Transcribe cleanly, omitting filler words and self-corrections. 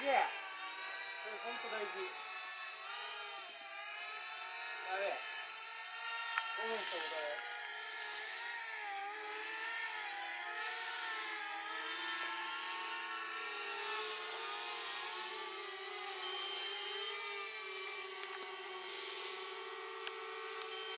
げえ。これほんと大事。やべえ。5分したことある。